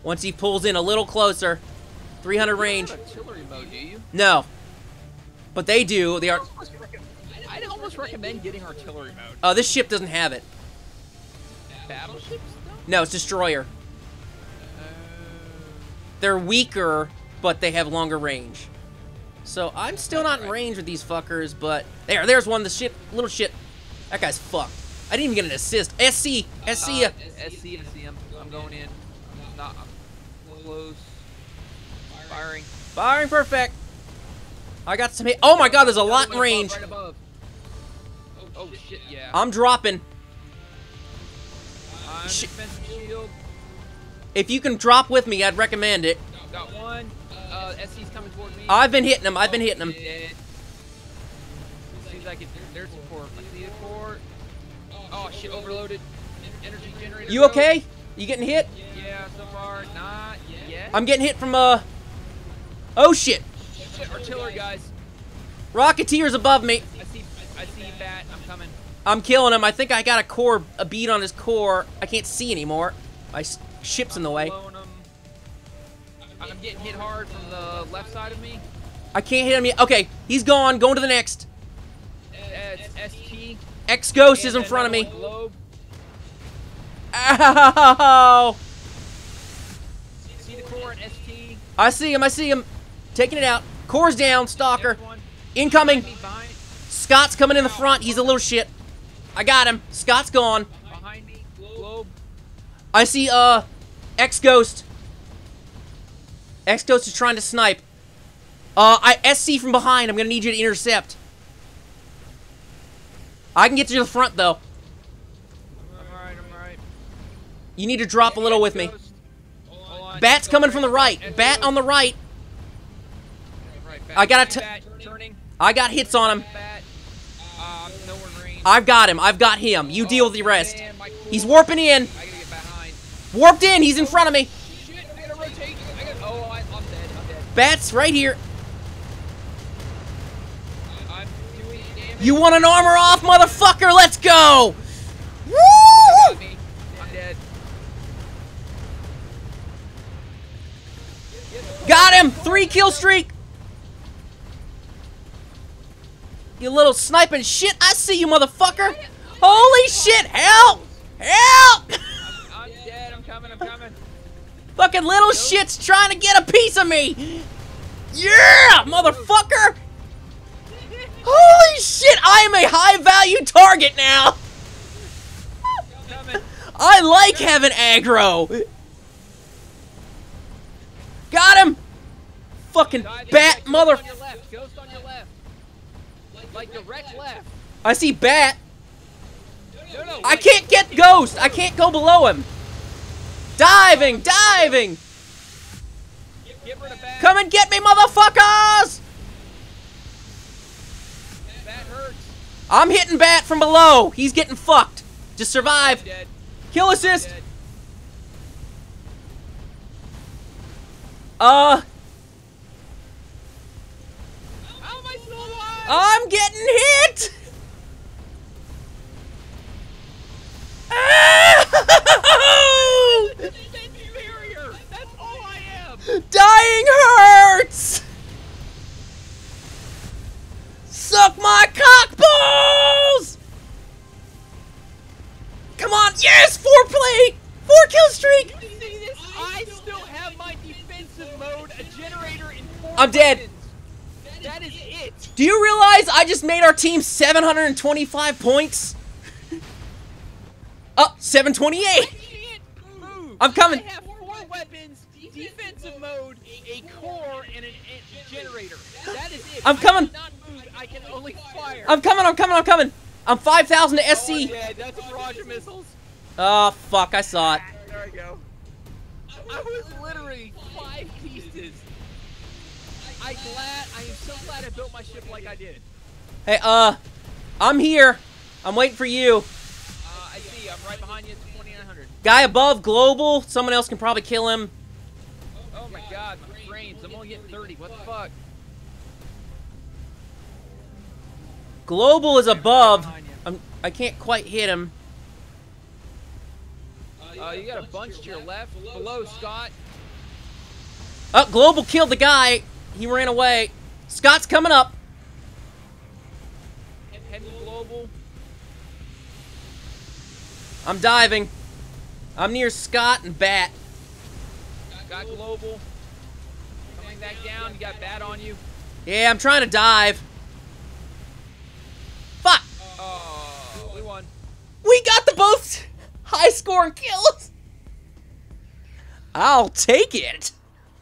Once he pulls in a little closer. three hundred You range. don't have artillery mode, do you? No. But they do. They are. I'd almost recommend getting artillery mode. Oh, this ship doesn't have it. Battleships, though? No, it's destroyer. Uh, They're weaker, but they have longer range. So I'm still not in range with these fuckers, but there, there's one. The ship, little shit. That guy's fucked. I didn't even get an assist. S C, S C. uh, S C, I see him. I'm going in. I'm not I'm close. Firing. Firing perfect. I got some hit. Oh my god, there's a lot in Above, range. Right above. Oh shit, yeah. I'm dropping. I'm Sh defensive shield. If you can drop with me, I'd recommend it. Got one. Uh, S C's coming toward me. I've been hitting him. I've been hitting him. Dead. See if I can. There's some core. I see a core. Oh shit, overloaded. Energy generator. You okay? You getting hit? Yeah, so far not yet. I'm getting hit from, uh... Oh, shit. Shit, artillery guys. Rocketeer's above me. I see. I see Bat. I'm coming. I'm killing him. I think I got a core, a bead on his core. I can't see anymore. My s- ship's in the way. Blowing 'em. I'm getting hit hard from the left side of me. I can't hit him yet. Okay, he's gone. Going to the next. It's S T. X-Ghost is in front of me. Globe. Ow! See the core at S T. I see him. I see him. Taking it out. Core's down. Stalker. There's one. Incoming. Behind me, behind, Scott's coming in the front. He's a little shit. I got him. Scott's gone. behind me. Globe. I see, uh, X-Ghost. X-Ghost is trying to snipe. Uh, I S C from behind. I'm gonna need you to intercept. I can get to the front, though. I'm alright, I'm alright. You need to drop a little with me. Ghost. Hold on. Bat's Go coming from the right. S Bat Ghost. on the right. Right, Bat. I got a t- Bat, turning. I got hits on him. Bat. Uh, nowhere in range. I've got him. I've got him. You deal with the rest. Man, my cool- He's warping in. I gotta get behind. Warped in. He's in front of me. Shit, I gotta rotate. I gotta, oh, I, I'm dead. I'm dead. Bat's right here. I'm doing damage. You want an armor off, motherfucker? Let's go. Woo! Got me. I'm dead. Got him. Three kill streak. You little sniping shit. I see you, motherfucker. Holy shit. Help. Help. I'm, I'm dead. I'm coming. I'm coming. Fucking little shit's trying to get a piece of me. Yeah, motherfucker. Holy shit. I am a high value target now. Coming. I like having aggro. Got him. Fucking Die, die, bat die. mother. Ghost on your left. Ghost on your left. Like direct left. I see bat. No, no. I like- can't get Ghost. I can't go below him. Diving, diving. Get rid of Bat. Come and get me, motherfuckers. Bat hurts. I'm hitting bat from below. He's getting fucked. Just survive. Dead. Kill assist. Dead. Uh, How am I still alive? I'm getting hit. Ow! This is inferior. That's all I am. Dying hurts. Suck my cock balls. Come on, yes, four play, four kill streak. You see this? I still have my defensive mode, a generator, and four I'm dead. weapons. That is it. Do you realize I just made our team seven hundred twenty-five points? Up, seven twenty-eight. I can't move. I'm coming. I have four weapons, defensive mode, a core, and an a generator. That is it. I'm coming. I cannot move. I can only fire. I'm coming, I'm coming, I'm coming. I'm five thousand to S C. Oh, yeah, that's barrage missiles. Oh, fuck, I saw it. There we go. I was literally five pieces. I glad. I am so glad I built my ship like I did. Hey, uh, I'm here. I'm waiting for you. Uh, I see. I'm right behind you. It's twenty-nine hundred. Guy above, global. Someone else can probably kill him. Oh my god, my frames. I'm only getting thirty. What the fuck? Global is above. Behind you. I'm, I can't quite hit him. Uh, you got a bunch to your left. Below, Scott. Oh, Global killed the guy. He ran away. Scott's coming up. Head Global. I'm diving. I'm near Scott and Bat. Got Global. Coming back down. You got Bat on you. Yeah, I'm trying to dive. Fuck. Oh, we won. We got the both high scoring kills. I'll take it.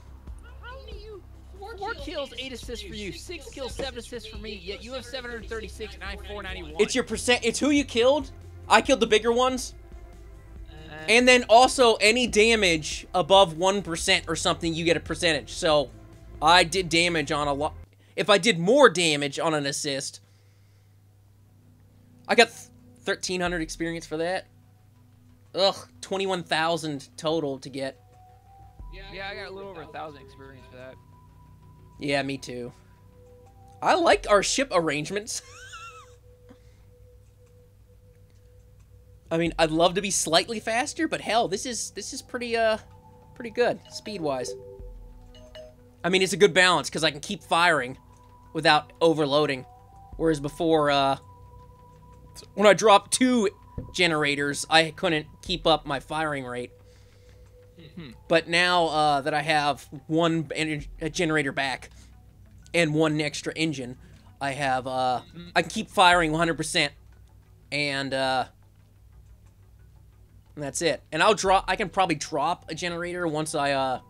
Four kills, eight assists for you. Six kills, seven assists for me. Yet you have seven hundred thirty-six, and I have four ninety-one. It's your percent. It's who you killed. I killed the bigger ones. Uh, And then also any damage above one percent or something, you get a percentage. So I did damage on a lot. If I did more damage on an assist, I got thirteen hundred experience for that. Ugh, twenty-one thousand total to get. Yeah, I got a little over a thousand experience for that. Yeah, me too. I like our ship arrangements. I mean, I'd love to be slightly faster, but hell, this is this is pretty uh pretty good speed-wise. I mean, it's a good balance because I can keep firing without overloading, whereas before, uh, when I dropped two generators, I couldn't keep up my firing rate. Hmm. But now uh, that I have one a generator back and one extra engine, I have uh, I can keep firing one hundred percent, and uh, and that's it. And I'll drop. I can probably drop a generator once I uh,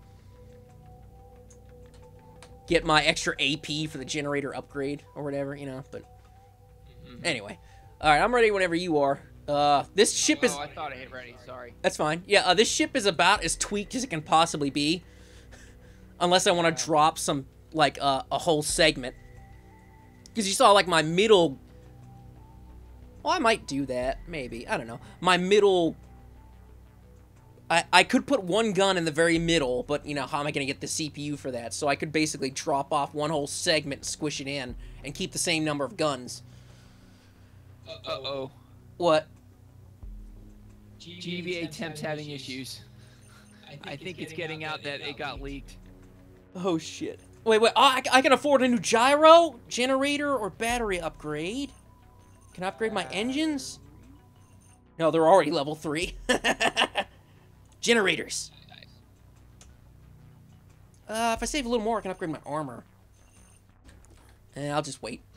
get my extra A P for the generator upgrade or whatever, you know. But mm-hmm. Anyway, all right, I'm ready whenever you are. Uh, this ship is... Oh, I thought I hit ready. Sorry. That's fine. Yeah, uh, this ship is about as tweaked as it can possibly be. Unless I want to drop some, like, uh, a whole segment. Because you saw, like, my middle... Well, I might do that. Maybe. I don't know. My middle... I, I could put one gun in the very middle, but, you know, how am I going to get the C P U for that? So I could basically drop off one whole segment, squish it in, and keep the same number of guns. Uh-oh. What? G V A Temp's having issues. I think it's getting out that it got leaked. Oh, shit. Wait, wait. Oh, I, I can afford a new gyro, generator, or battery upgrade. Can I upgrade my engines? No, they're already level three. Generators. Uh, if I save a little more, I can upgrade my armor. And I'll just wait.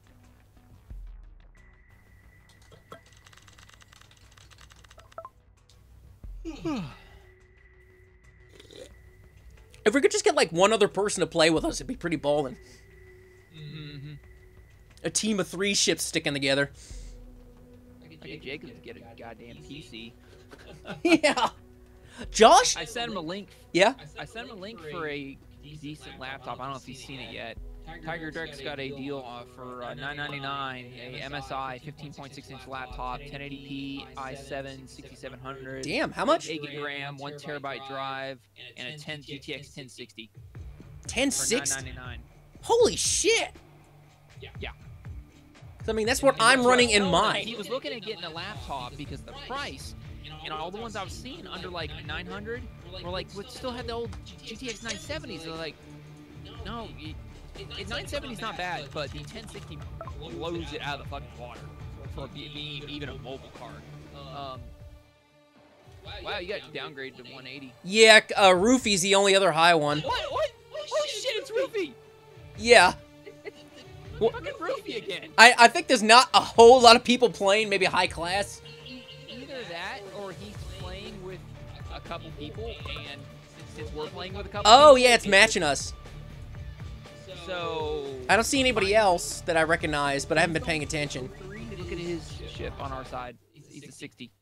If we could just get, like, one other person to play with us, it'd be pretty ballin'. Mm-hmm. A team of three ships sticking together. I get Jacob to get a goddamn P C. Yeah. Josh? I sent him a link. Yeah? I sent him a link for a decent laptop. I don't know if he's seen it yet. Tiger Derek's got a deal uh, for uh, nine ninety-nine, a M S I fifteen point six inch laptop, ten eighty p, i seven sixty-seven hundred. Damn, how much? eight gig RAM, one terabyte drive, and a ten G T X ten sixty. ten For sixty? nine ninety-nine. Holy shit! Yeah. I mean, that's what I'm running in mine. He was looking at getting a laptop because the price, and all the ones I was seeing under like nine hundred were like, would still had the old G T X nine seventies. They're like, no, you, it, nine seventy is not bad, but the ten sixty blows it out of the fucking water for being even a mobile card. Um, wow, you got downgraded to one eighty. Yeah, uh, Roofy's the only other high one. What? What? Oh shit, it's Roofy! Yeah. Well, fucking Roofy again. I, I think there's not a whole lot of people playing, maybe high class. E either that, or he's playing with a couple people, and since, since we're playing with a couple Oh, people, yeah, it's matching us. So... I don't see anybody else that I recognize, but I haven't been paying attention. Look at his ship on our side. He's a sixty.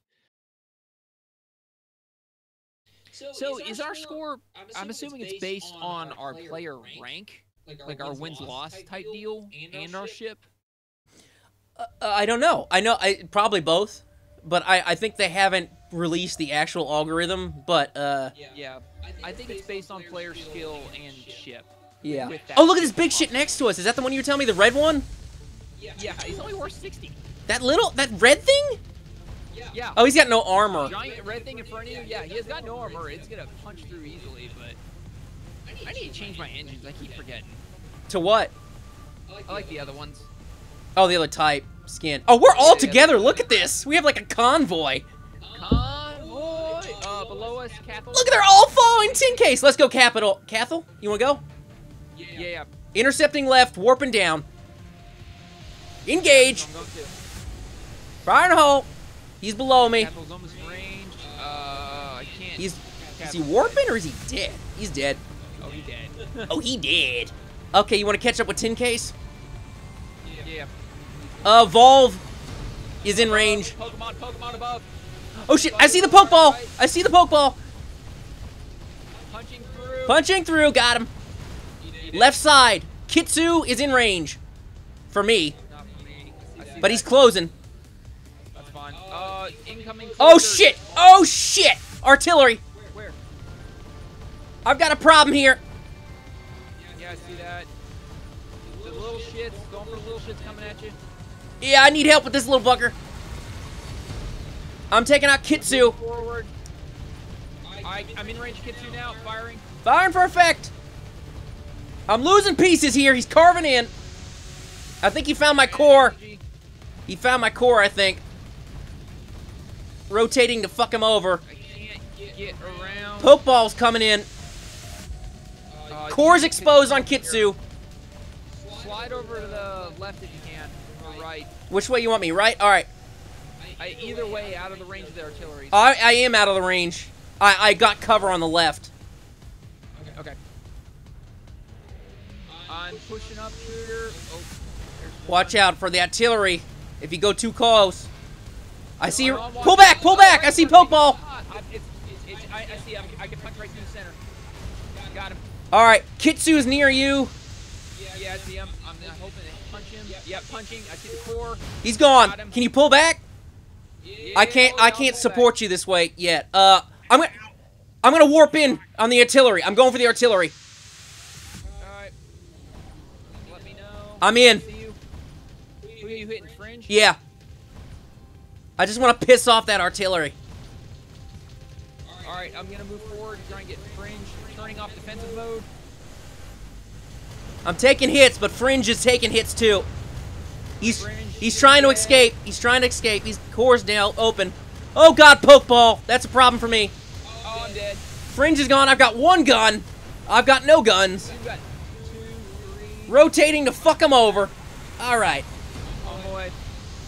So is our score, I'm assuming it's based on our player rank? Like our wins-loss type deal and our ship? Uh, I don't know. I know, I probably both, but I, I think they haven't released the actual algorithm, but, uh... Yeah, I think it's based on player skill and ship. Yeah. Oh, look at this big shit next to us. Is that the one you were telling me, the red one? Yeah, he's only worth sixty. That little, that red thing? Yeah. Oh, he's got no armor. Giant red thing in front of you? Yeah, he has got no armor. It's gonna punch through easily, but... I need to change my engines. I keep forgetting. To what? I like the other ones. Oh, the other type skin. Oh, we're all Yeah, yeah, together. yeah. Look at this. We have like a convoy. Convoy. Uh, below us, Cathal. Look, they're all following Tin Case. Let's go, Capital. Cathal, you want to go? Yeah, yeah. Intercepting left, warping down. Engage. I'm going to. Fire in the hole. He's below me. Cathal's almost range. Uh, I can't. He's is he Cathal's warping or is he dead? He's dead. dead. Oh, he dead. Oh, he did. Okay, you want to catch up with Tin Case? Yeah. Uh, Volve is in range. Pokemon, Pokemon above. Oh shit! I see the Pokeball. I see the Pokeball. Punching through. Punching through. Got him. Left side. Kitsu is in range. For me. Not for me. I see But that. he's closing. That's fine. Uh, incoming. Oh closer. shit! Oh shit! Artillery. Where? I've got a problem here. Yeah, I see that. The little shits, going for the little shits coming at you. Yeah, I need help with this little fucker. I'm taking out Kitsu. Forward. I, I'm in range of Kitsu now, firing. Firing for effect. I'm losing pieces here. He's carving in. I think he found my core. He found my core, I think. Rotating to fuck him over. I can't get around. Pokeball's coming in. Uh, Core's you- exposed on Kitsu. Slide over to the left if you can, or right. Which way you want me? Right? All right. I, either way, out of the range of the artillery. I, I am out of the range. I, I got cover on the left. Okay. Okay. I'm pushing up, shooter. Oh, there's Watch out for the artillery. If you go too close. I see. I'm on one. Pull back! Pull Oh, back! right I see in front of me. Pokeball. Ah, I, it's, it's, it's, I, I see. I'm, I can punch right through the center. Got him. All right. Kitsu's near you. Yeah, yeah, I see him. I'm uh, hoping to punch him. Yep, punching. I see the core. He's gone. Got him. Can you pull back? Yeah, I can't. oh, I yeah, can't I'll support you this way yet. Uh, I'm gonna. I'm gonna warp in on the artillery. I'm going for the artillery. Alright. Let me know. I'm in. See you. Who are you hitting? Fringe? Yeah. I just want to piss off that artillery. Alright, I'm gonna move forward, try and get Fringe, turning off defensive mode. I'm taking hits, but Fringe is taking hits too. He's Fringe, he's trying to escape. He's trying to escape. He's core's now open. Oh god, Pokeball. That's a problem for me. Oh, I'm dead. Fringe is gone. I've got one gun. I've got no guns. You've got two, three. Rotating to fuck him over. All right. On my way.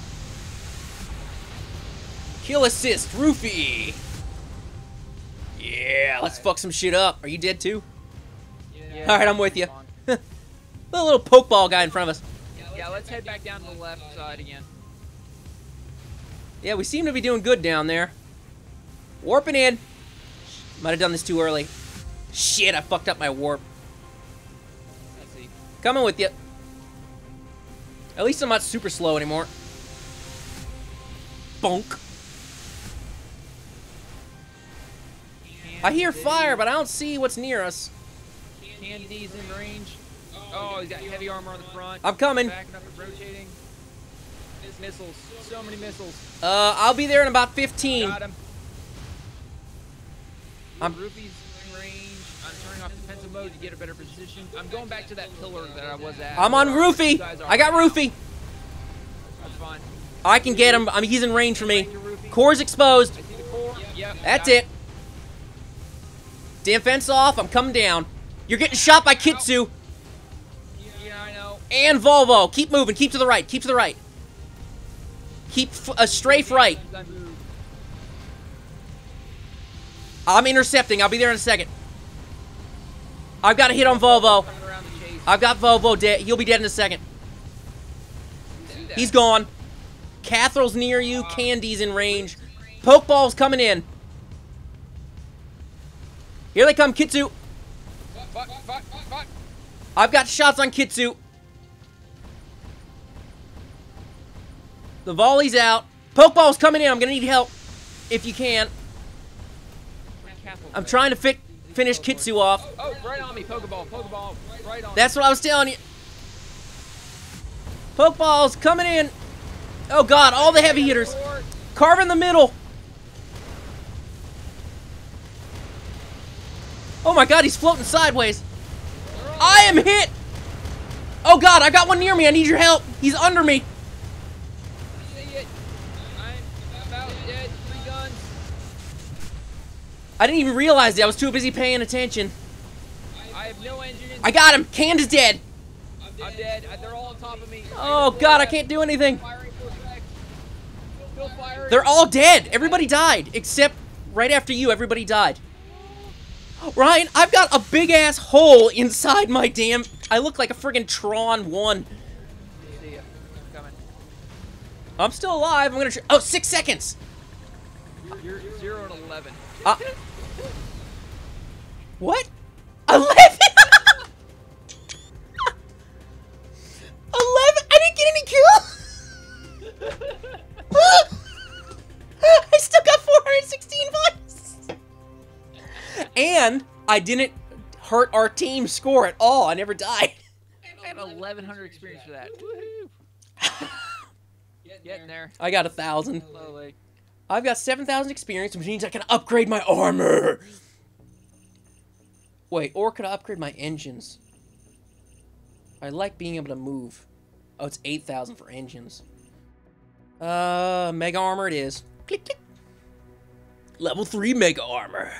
Kill assist, Roofy. Yeah, let's fuck some shit up. Are you dead too? Yeah, All right, I'm with you. fine. The little Pokeball guy in front of us. Yeah, let's head back down to the left side again. Yeah, we seem to be doing good down there. Warping in. Might have done this too early. Shit, I fucked up my warp. Let's see. Coming with you. At least I'm not super slow anymore. Bonk. I hear fire, but I don't see what's near us. Candy's in range. Oh, he's got heavy armor on the front. I'm coming. Backing up and rotating. Missiles. So many missiles. Uh, I'll be there in about fifteen. Got him. I'm- Roofy's in range. I'm turning off defensive mode to get a better position. I'm going back to that pillar that I was at. I'm on where you Roofy. guys are I got right now. Roofy. That's fine. I can get him. I mean, he's in range for me. Range of Roofy. Core's exposed. I see the core. Yep. That's got it. Defense off. I'm coming down. You're getting shot by Kitsu Yeah, I know. and Volvo. Keep moving. Keep to the right. Keep to the right. Keep f a strafe right. I moved. I'm intercepting. I'll be there in a second. I've got a hit on Volvo. Coming around the chase. I've got Volvo dead. He'll be dead in a second. See that. He's gone. Cathral's near you. Candy's in range. Pokeball's coming in. Here they come, Kitsu. Fuck, fuck, fuck, fuck. I've got shots on Kitsu. The volley's out. Pokeball's coming in. I'm gonna need help if you can. I'm trying to fi finish Kitsu off. Oh, right on me. Pokeball, Pokeball. Right on That's what I was telling you. Pokeball's coming in. Oh god, all the heavy hitters. Carve in the middle. Oh my god, he's floating sideways. am hit! Oh god, I got one near me. I need your help. He's under me. See it. I'm about dead. Three guns. I didn't even realize it. I was too busy paying attention. I have no engine. I got him. Canned is dead. I'm dead. They're all on top of me. Oh god, I can't do anything. Firing for effect. Still firing. They're all dead. Everybody died. Except right after you, everybody died. Ryan, I've got a big ass hole inside my damn... I look like a friggin' Tron one. See ya. I'm coming. I'm still alive. I'm gonna... Tr oh, six seconds. You're zero and eleven. Uh, what? Eleven? Eleven? I didn't get any kills. I still got four hundred sixteen votes. And I didn't hurt our team score at all. I never died. I had eleven hundred experience for that. Woohoo! Getting there. I got a thousand. Slowly. I've got seven thousand experience, which means I can upgrade my armor. Wait, or could I upgrade my engines? I like being able to move. Oh, it's eight thousand for engines. Uh, mega armor it is. Click, click. Level three mega armor.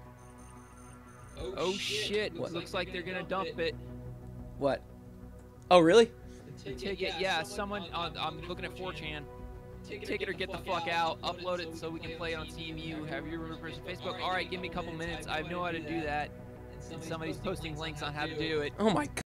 Oh shit! What? Looks like they're gonna dump it. What? Oh, really? The ticket, yeah. Someone, on, I'm looking at four chan. Take it or get the fuck out. Upload it so we can play it on T M U. Have your rumor person Facebook. All right, give me a couple minutes. I have no how to do that. And somebody's posting links on how to do it. Oh my god.